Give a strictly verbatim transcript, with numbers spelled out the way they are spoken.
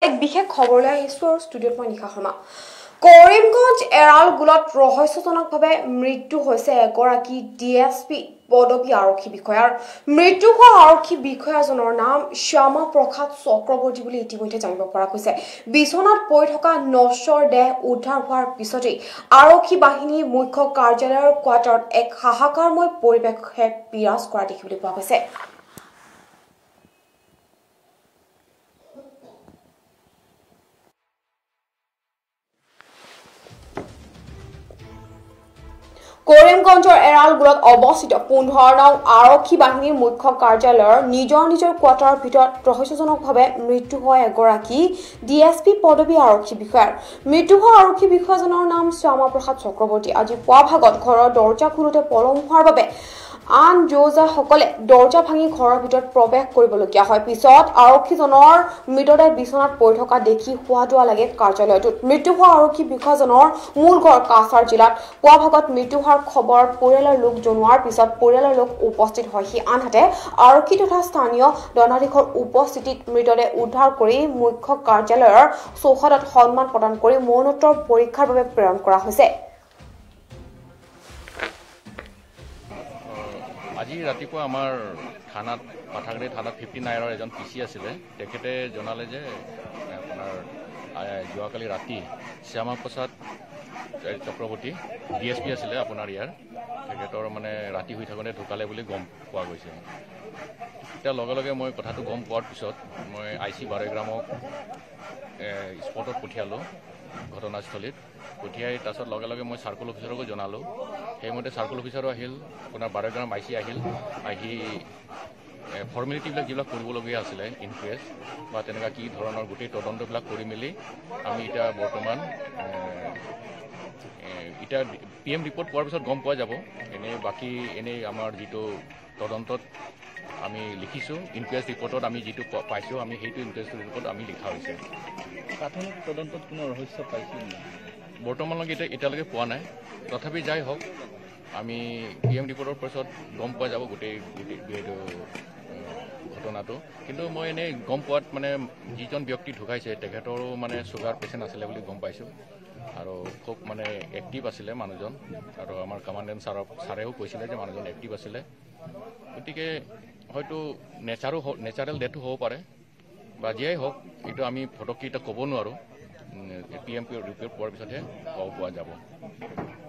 বিশেষ খবৰলৈ আহিছোঁ আৰু ষ্টুডিঅ'ত মই নিশা শৰ্মা। কৰিমগঞ্জ এৰালগুলত ৰহস্যজনকভাৱে মৃত্যু হৈছে এগৰাকী ডি এছ পি পদবী আৰক্ষী বিষয়াৰ। মৃত্যু হোৱা আৰক্ষী বিষয়াজনৰ নাম শ্যামা প্ৰসাদ চক্ৰৱৰ্তী বুলি ইতিমধ্যে জানিব পৰা গৈছে। বিচনাত পৰি থকা নশ্বৰ দেহ উদ্ধাৰ হোৱাৰ পিছতেই আৰক্ষী বাহিনীৰ মুখ্য কাৰ্যালয়ৰ কোৱাৰ্টাৰত এক হাহাকাৰময় পৰিৱেশে বিৰাজ কৰা দেখিবলৈ পোৱা গৈছে। কৰিমগঞ্জৰ এৰালগুলত অৱস্থিত পোন্ধৰ নং আৰক্ষী বাহিনীৰ মুখ্য কাৰ্যালয়ৰ নিজৰ নিজৰ কোৱাৰ্টাৰৰ ভিতৰত ৰহস্যজনকভাৱে মৃত্যু হোৱা এগৰাকী ডি এছ পি পদবী আৰক্ষী বিষয়াৰ। মৃত্যু হোৱা আৰক্ষী বিষয়াজনৰ নাম শ্যামা প্ৰসাদ চক্ৰৱৰ্তী। আজি পুৱা ভাগত ঘৰৰ দৰ্জা খোলোতে পলম হোৱাৰ বাবে আন যৌজাসকলে দৰ্জা ভাঙি ঘৰৰ ভিতৰত প্ৰৱেশ কৰিবলগীয়া হয়। পিছত আৰক্ষীজনৰ মৃতদেহ বিচনাত পৰি থকা দেখি হোৱা লাগে কাৰ্যালয়টোত। মৃত্যু হোৱা আৰক্ষী বিষয়াজনৰ মূল ঘৰ কাছাৰ জিলাত। পুৱা ভাগত মৃত্যু হোৱাৰ খবৰ পৰিয়ালৰ লোক জনোৱাৰ পিছত পৰিয়ালৰ লোক উপস্থিত হয়হি। আনহাতে আৰক্ষী তথা স্থানীয় দণ্ডাধীশৰ উপস্থিতিত মৃতদেহ উদ্ধাৰ কৰি মুখ্য কাৰ্যালয়ৰ চৌহদত সন্মান প্ৰদান কৰি মৰণোত্তৰ পৰীক্ষাৰ বাবে প্ৰেৰণ কৰা হৈছে। আজি ৰাতিপুৱা আমাৰ থানাত পাঠাগাৰী থানাত ফিফটি নাইনৰ এজন পি চি আছিলে। তেখেতে জনালে যে আপোনাৰ যোৱাকালি ৰাতি Shyama Prasad Chakraborty D S P আছিলে আপোনাৰ ইয়াৰ, তেখেতৰ মানে ৰাতি হৈ থাকোঁতে ঢুকালে বুলি গম পোৱা গৈছে। তেতিয়া লগে লগে মই কথাটো গম পোৱাৰ পিছত মই আই চি বাৰৈগ্ৰামক স্পটত পঠিয়ালোঁ, ঘটনাস্থলীত পঠিয়াই তাৰপিছত লগে লগে মই চাৰ্কল অফিচাৰকো জনালোঁ। সেইমতে চাৰ্কল অফিচাৰো আহিল, আপোনাৰ বাৰৈগ্ৰাম আই চি আহিল। আহি ফৰ্মেলিটিবিলাক যিবিলাক কৰিবলগীয়া আছিলে ইনকুৱেষ্ট বা তেনেকুৱা কি ধৰণৰ গোটেই তদন্তবিলাক কৰি মেলি আমি এতিয়া বৰ্তমান এতিয়া পি এম ৰিপৰ্ট পোৱাৰ পিছত গম পোৱা যাব। এনেই বাকী এনেই আমাৰ যিটো তদন্তত আমি লিখিছোঁ, ইনকুৱেষ্ট ৰিপৰ্টত আমি যিটো পাইছোঁ আমি সেইটো ইনকুৱেষ্ট ৰিপৰ্ট আমি লিখা হৈছে। প্ৰাথমিক তদন্তত কোনো ৰহস্য পাইছিল বৰ্তমানলৈকে এতিয়া এতিয়ালৈকে পোৱা নাই। তথাপি যাই হওক আমি পি এম ৰিপৰ্টৰ পিছত গম পোৱা যাব গোটেই গোটেই ঘটনাটো। কিন্তু মই এনেই গম পোৱাত মানে যিজন ব্যক্তি ঢুকাইছে তেখেতৰো মানে চুগাৰ পেচেণ্ট আছিলে বুলি গম পাইছোঁ আৰু খুব মানে এক্টিভ আছিলে মানুহজন। আৰু আমাৰ কমাণ্ডেণ্ট ছাৰক ছাৰেও কৈছিলে যে মানুহজন এক্টিভ আছিলে। গতিকে হয়তো নেচাৰো নেচাৰেল ডেথো হ'ব পাৰে বা যিয়েই হওক, এইটো আমি ফটককৈ এতিয়া ক'ব নোৱাৰোঁ। পি এম ৰিপৰ্ট পোৱাৰ পিছতহে ক'ব পোৱা যাব।